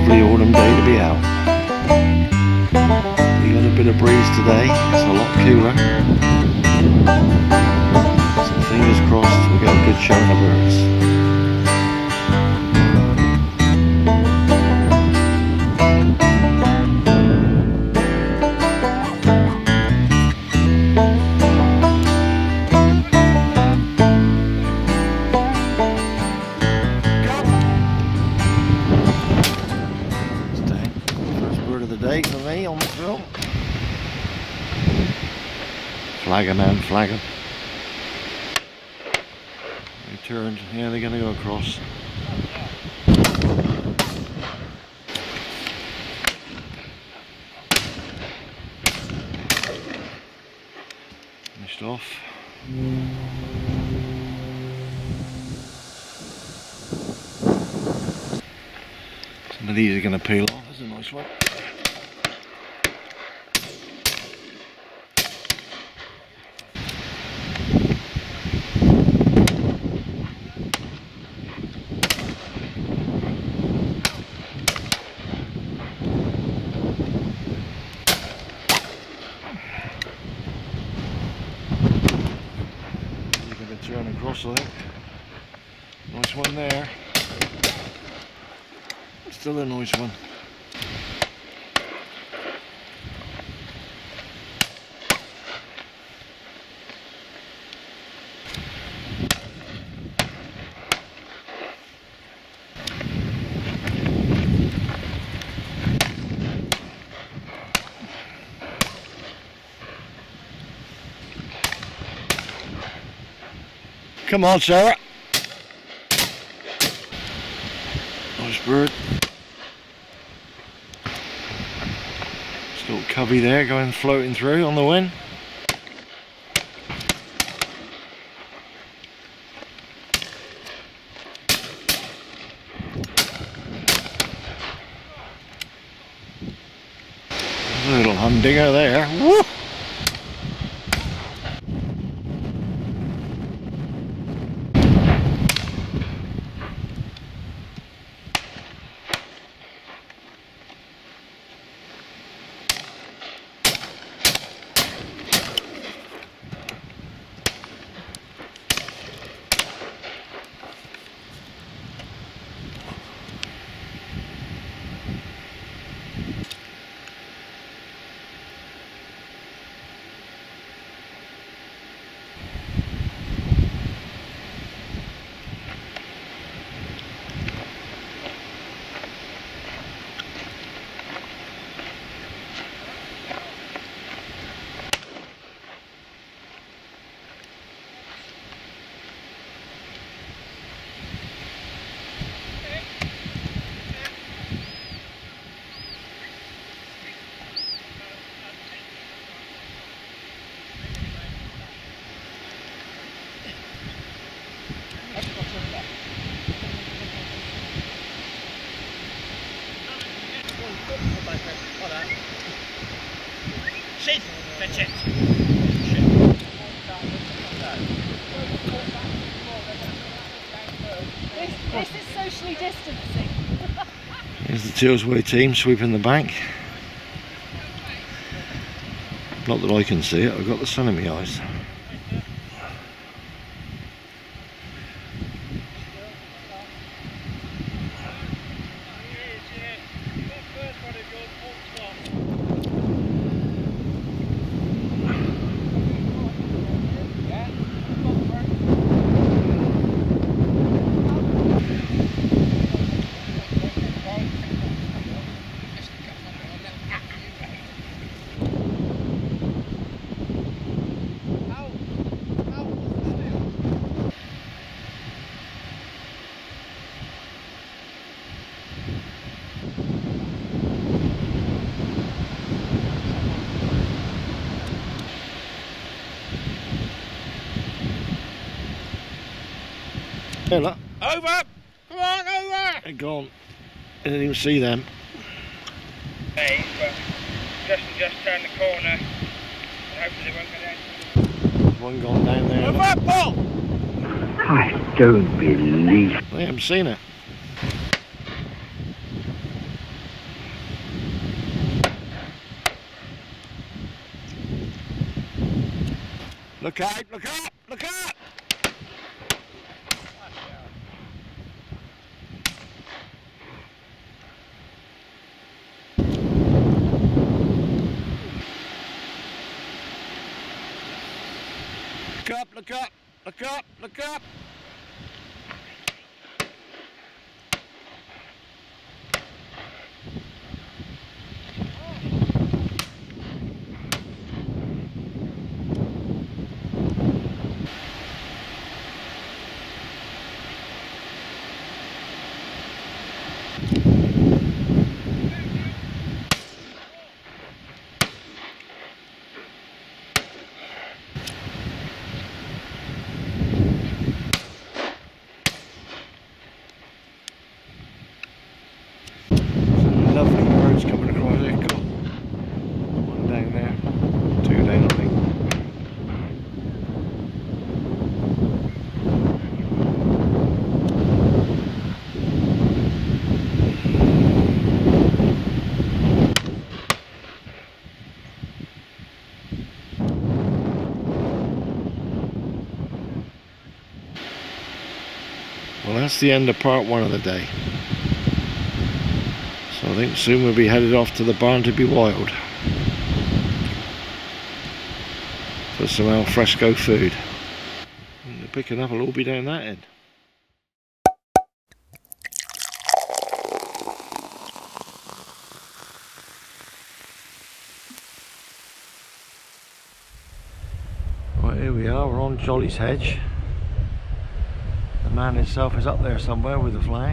lovely autumn day to be out. We got a bit of breeze today, it's a lot cooler. So fingers crossed we get a good shot of birds. For me on the film. Flagger man, flagger. They turned, yeah, they're going to go across. Finished off. Some of these are going to peel off, that's a nice one. Turn across, I think. Nice one there. Still a nice one. Come on, Sarah. Nice bird. Little cubby there going floating through on the wind. There's a little humdinger there. Woo! This is socially distancing. Here's the Tealsway team sweeping the bank. Not that I can see it, I've got the sun in my eyes. Hey, look. Over! Come on, over! They're gone. I didn't even see them. Hey, but just turn the corner and hopefully they won't go down. One gone down there. Over, Paul! I don't believe. They haven't seen it. Look out, look up, look up! Look up, look up, look up, look up! Lovely birds coming across there. Got one down there, two down, I think. Well, that's the end of part one of the day. So I think soon we'll be headed off to the barn to be wild for some al fresco food. And the picking up will all be down that end. Right, here we are, we're on Jolly's Hedge. The man himself is up there somewhere with the flag.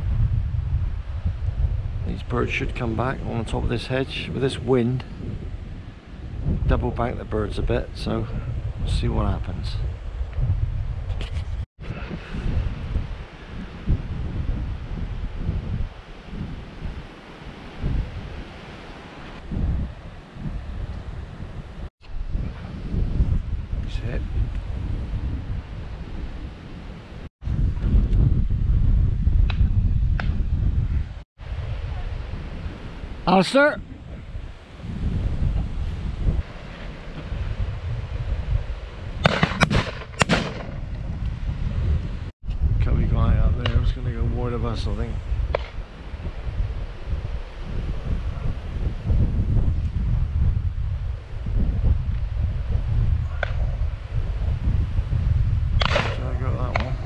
These birds should come back on the top of this hedge with this wind. Double bank the birds a bit, so we'll see what happens. That's it. Alistair? Cubby guy up there was going to go wide of us, I think. Should I go that one?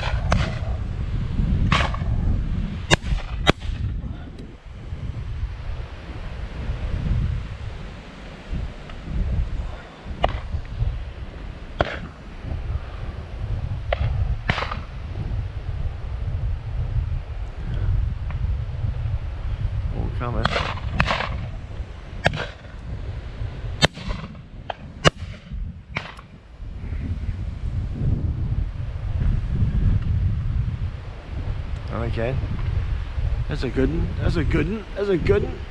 Coming. Okay. That's a good one. That's a good one. That's a good one.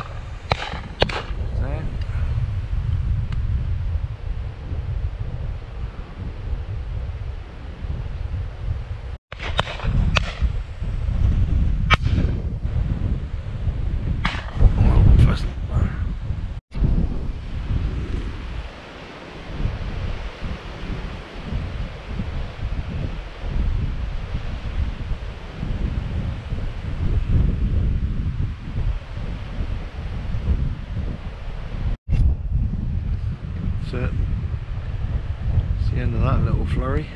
That's it. It's the end of that little flurry.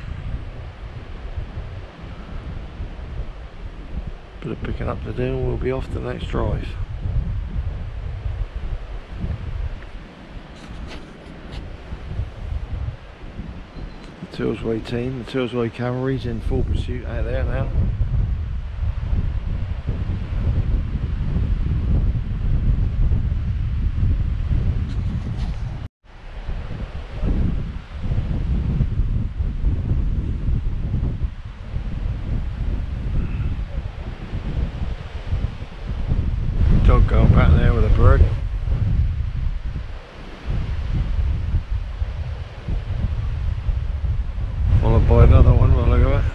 Bit of picking up to do and we'll be off to the next drive. The Tealsway team, the Tealsway Cavalry's in full pursuit out there now. Dog going back there with a bird. Followed by another one, by the look of it.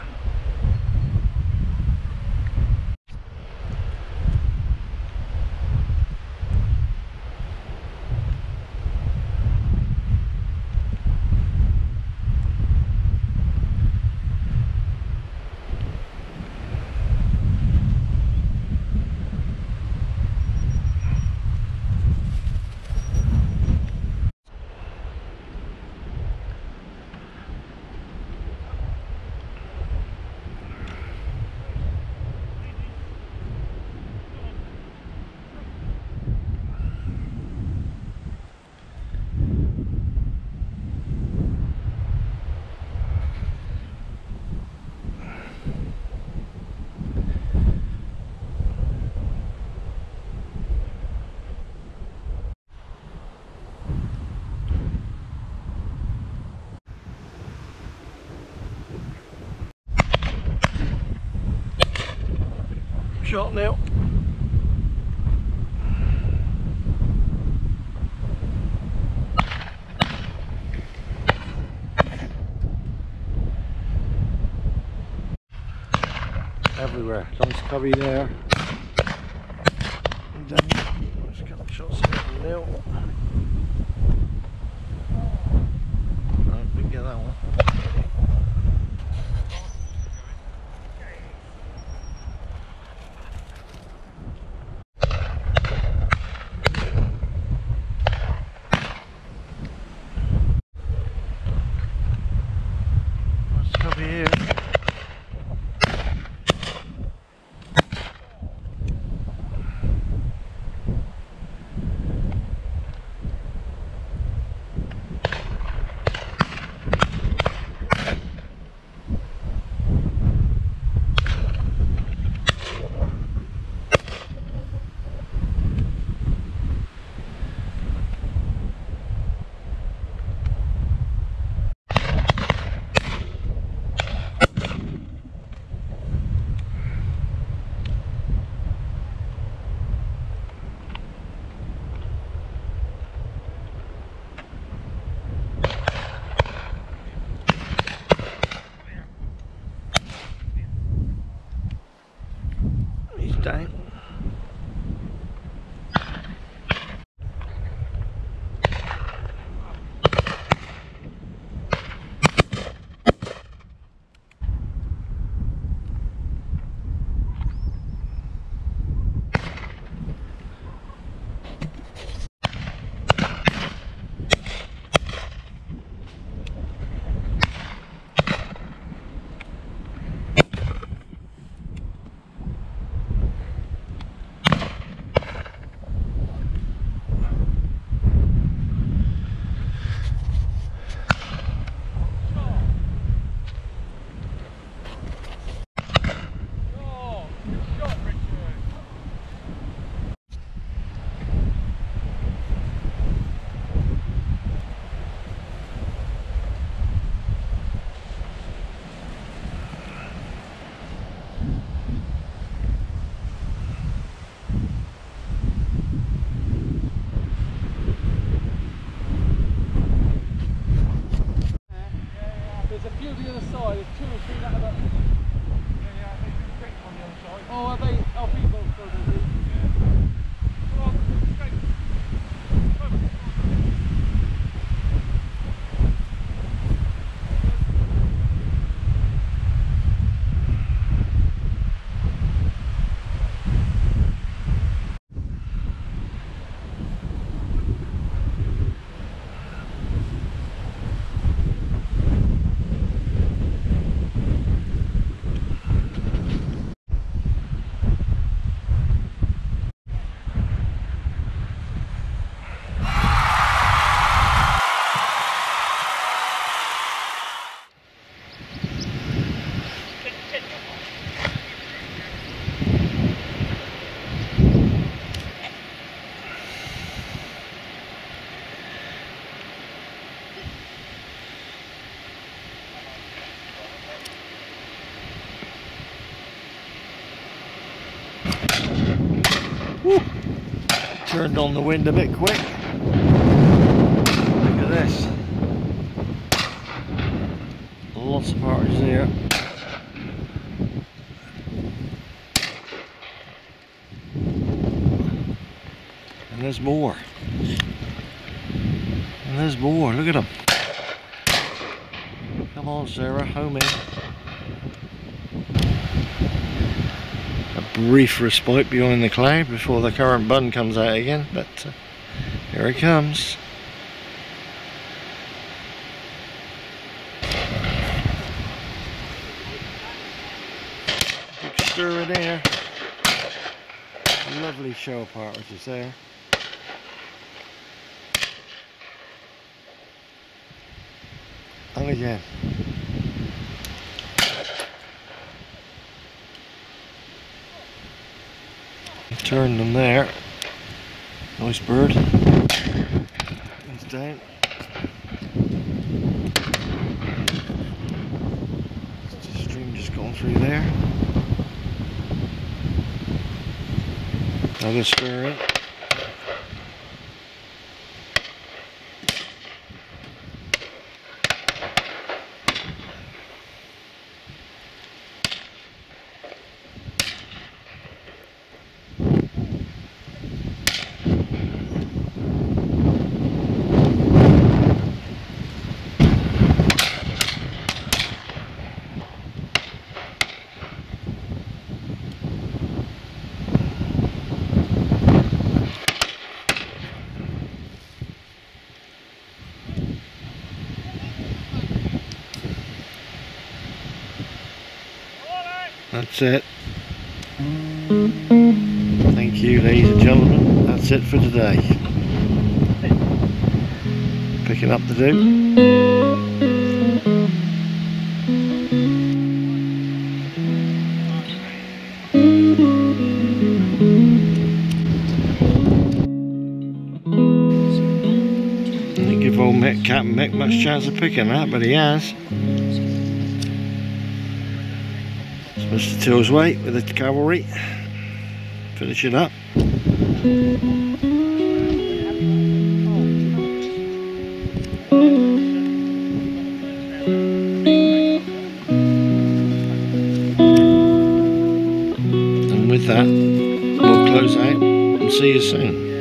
shot now. Everywhere. Nice cubby there. And then there's a couple of shots in the nail. Right, we can get that one. Nice cubby here. Down. There's a few on the other side, there's 2 or 3 that are up. Yeah, I think there's bricks on the other side. Oh, are they? Oh, people still do. Well, straight. Woo. Turned on the wind a bit quick. Look at this. Lots of partridge there. And there's more. And there's more. Look at them. Come on, Sarah, home in. Brief respite behind the cloud before the current bun comes out again, but here it comes. Big stir in there. Lovely show of partridges there. And again. Turn them there. Nice bird. He's down. The stream just gone through there. Another stir in. That's it. Thank you, ladies and gentlemen. That's it for today. Picking up the do. Didn't give old Mick, Captain Mick much chance of picking that, but he has. Mr. Tealsway with the cavalry, finishing up. And with that, we'll close out and see you soon.